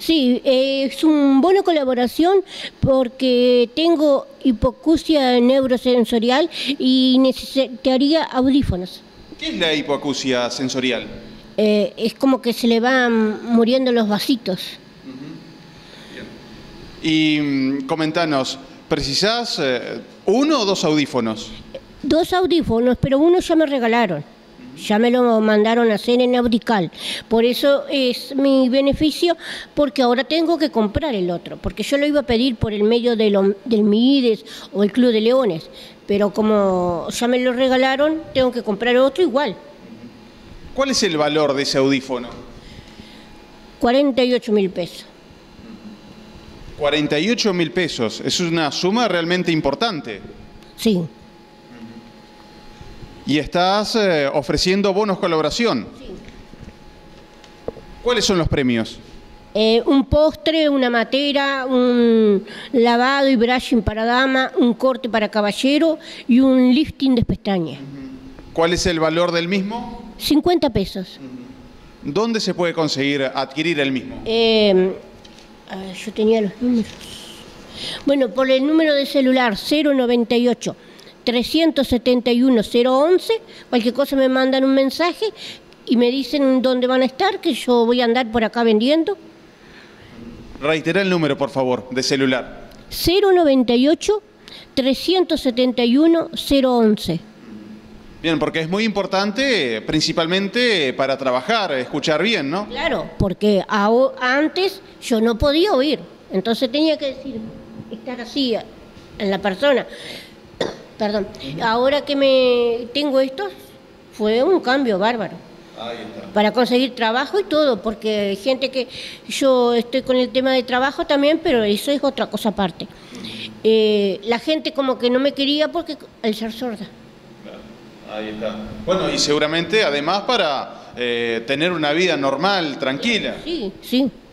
Sí, es un bono colaboración porque tengo hipoacusia neurosensorial y necesitaría audífonos. ¿Qué es la hipoacusia sensorial? Es como que se le van muriendo los vasitos. Y comentanos, ¿precisás uno o dos audífonos? Dos audífonos, pero uno ya me regalaron. Ya me lo mandaron a hacer en Audical. Por eso es mi beneficio, porque ahora tengo que comprar el otro. Porque yo lo iba a pedir por el medio del MIDES o el Club de Leones. Pero como ya me lo regalaron, tengo que comprar otro igual. ¿Cuál es el valor de ese audífono? 48.000 pesos. 48.000 pesos. Es una suma realmente importante. Sí. Y estás ofreciendo bonos colaboración. Sí. ¿Cuáles son los premios? Un postre, una matera, un lavado y brushing para dama, un corte para caballero y un lifting de pestañas. ¿Cuál es el valor del mismo? 50 pesos. ¿Dónde se puede conseguir, adquirir el mismo? Yo tenía los números. Bueno, por el número de celular 098 371 011, cualquier cosa me mandan un mensaje y me dicen dónde van a estar, que yo voy a andar por acá vendiendo. Reitera el número, por favor, de celular. 098 371 011. Bien, porque es muy importante, principalmente para trabajar, escuchar bien, ¿no? Claro, porque antes yo no podía oír, entonces tenía que decir, estar así en la persona. Perdón, ahora que tengo estos, fue un cambio bárbaro. Ahí está. Para conseguir trabajo y todo, porque hay gente que yo estoy con el tema de trabajo también, pero eso es otra cosa aparte. La gente como que no me quería porque al ser sorda. Ahí está. Bueno, y seguramente además para tener una vida normal, tranquila. Sí, sí.